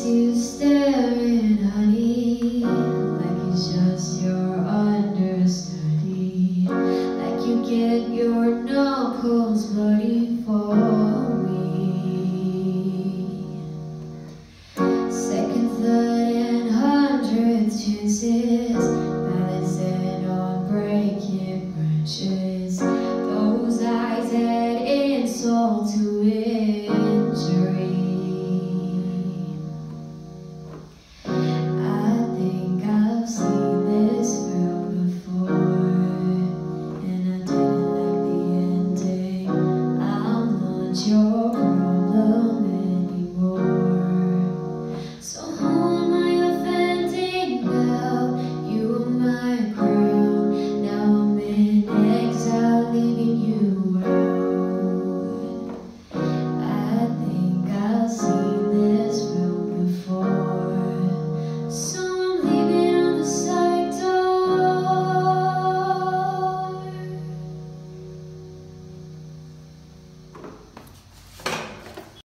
you staring, honey, like it's just your understudy, like you get your knuckles bloody for me. Second, third, and 100th chances, balancing on breaking branches. Those eyes add insult to it.